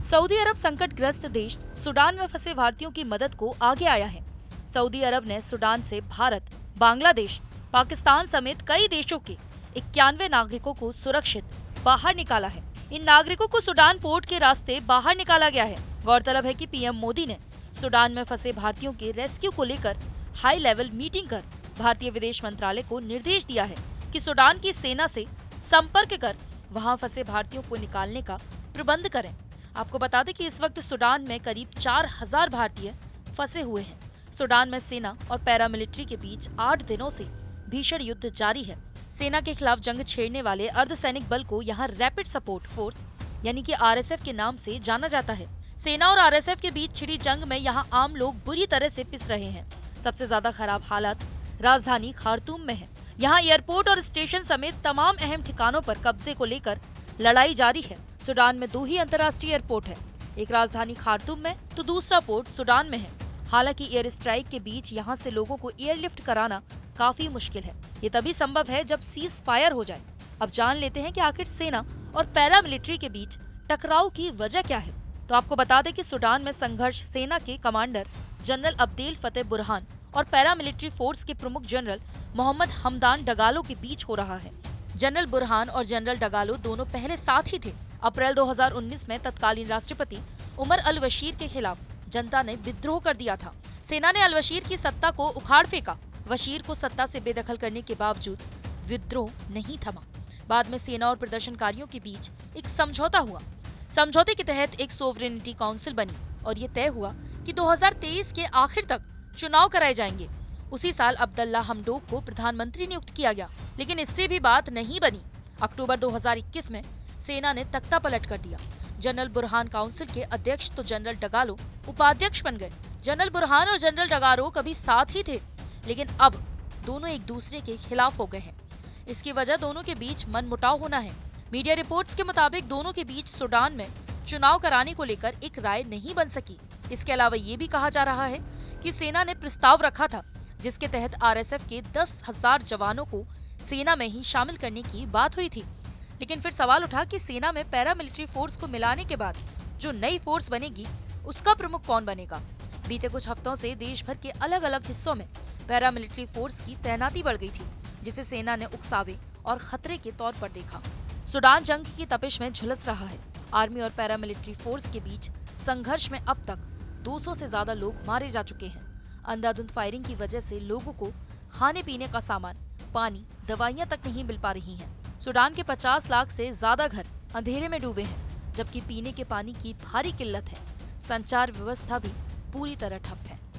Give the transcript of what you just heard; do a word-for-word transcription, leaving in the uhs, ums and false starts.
Saudi अरब संकटग्रस्त देश Sudan में फंसे भारतीयों की मदद को आगे आया है। सऊदी अरब ने सूडान से भारत, बांग्लादेश, पाकिस्तान समेत कई देशों के इक्यानवे नागरिकों को सुरक्षित बाहर निकाला है। इन नागरिकों को सूडान पोर्ट के रास्ते बाहर निकाला गया है। गौरतलब है कि पीएम मोदी ने सूडान में फंसे भारतीयों के रेस्क्यू को लेकर हाई लेवल मीटिंग कर भारतीय विदेश मंत्रालय को निर्देश दिया है कि सूडान की सेना से संपर्क कर वहां फंसे भारतीयों को निकालने का प्रबंध करें। आपको बता दें कि इस वक्त सूडान में करीब चार हजार भारतीय फंसे हुए हैं। सूडान में सेना और पैरामिलिट्री के बीच आठ दिनों से भीषण युद्ध जारी है। सेना के खिलाफ जंग छेड़ने वाले अर्धसैनिक बल को यहाँ रैपिड सपोर्ट फोर्स यानी कि आरएसएफ के नाम से जाना जाता है। सेना और आरएसएफ के बीच छिड़ी जंग में यहाँ आम लोग बुरी तरह से पिस रहे हैं। सबसे ज्यादा खराब हालात राजधानी खार्तूम में है। यहाँ एयरपोर्ट और स्टेशन समेत तमाम अहम ठिकानों पर कब्जे को लेकर लड़ाई जारी है। सूडान में दो ही अंतर्राष्ट्रीय एयरपोर्ट है, एक राजधानी खार्तूम में तो दूसरा पोर्ट सूडान में है। हालांकि एयर स्ट्राइक के बीच यहाँ से लोगों को एयरलिफ्ट कराना काफी मुश्किल है। ये तभी संभव है जब सीज फायर हो जाए। अब जान लेते हैं कि आखिर सेना और पैरामिलिट्री के बीच टकराव की वजह क्या है। तो आपको बता दें कि सूडान में संघर्ष सेना के commander general Abdel Fattah Burhan और पैरामिलिट्री फोर्स के प्रमुख जनरल मोहम्मद हमदान डगालो के बीच हो रहा है। जनरल बुरहान और जनरल डगालो दोनों पहले साथ ही थे। अप्रैल दो हज़ार उन्नीस में तत्कालीन राष्ट्रपति उमर अल बशीर के खिलाफ जनता ने विद्रोह कर दिया था। सेना ने अल बशीर की सत्ता को उखाड़ फेंका। बशीर को सत्ता से बेदखल करने के बावजूद विद्रोह नहीं थमा। बाद में सेना और प्रदर्शनकारियों के बीच एक समझौता हुआ। समझौते के तहत एक सोवरेनिटी काउंसिल बनी और ये तय हुआ कि दो हज़ार तेईस के आखिर तक चुनाव कराए जाएंगे। उसी साल अब्दुल्ला हमडोक को प्रधानमंत्री नियुक्त किया गया, लेकिन इससे भी बात नहीं बनी। अक्टूबर दो हज़ार इक्कीस में सेना ने तख्ता पलट कर दिया। जनरल बुरहान काउंसिल के अध्यक्ष तो जनरल डगालो उपाध्यक्ष बन गए। जनरल बुरहान और जनरल डगालो कभी साथ ही थे, लेकिन अब दोनों एक दूसरे के खिलाफ हो गए हैं। इसकी वजह दोनों के बीच मनमुटाव होना है। मीडिया रिपोर्ट्स के मुताबिक दोनों के बीच सूडान में चुनाव कराने को लेकर एक राय नहीं बन सकी। इसके अलावा ये भी कहा जा रहा है कि सेना ने प्रस्ताव रखा था जिसके तहत आरएसएफ के दस हजार जवानों को सेना में ही शामिल करने की बात हुई थी। लेकिन फिर सवाल उठा कि सेना में पैरामिलिट्री फोर्स को मिलाने के बाद जो नई फोर्स बनेगी उसका प्रमुख कौन बनेगा। बीते कुछ हफ्तों से देश भर के अलग अलग हिस्सों में पैरामिलिट्री फोर्स की तैनाती बढ़ गई थी, जिसे सेना ने उकसावे और खतरे के तौर पर देखा। सूडान जंग की तपिश में झुलस रहा है। आर्मी और पैरामिलिट्री फोर्स के बीच संघर्ष में अब तक दो सौ से ज्यादा लोग मारे जा चुके हैं। अंधाधुंध फायरिंग की वजह से लोगों को खाने पीने का सामान, पानी, दवाइयां तक नहीं मिल पा रही हैं। सूडान के पचास लाख से ज्यादा घर अंधेरे में डूबे हैं, जबकि पीने के पानी की भारी किल्लत है। संचार व्यवस्था भी पूरी तरह ठप है।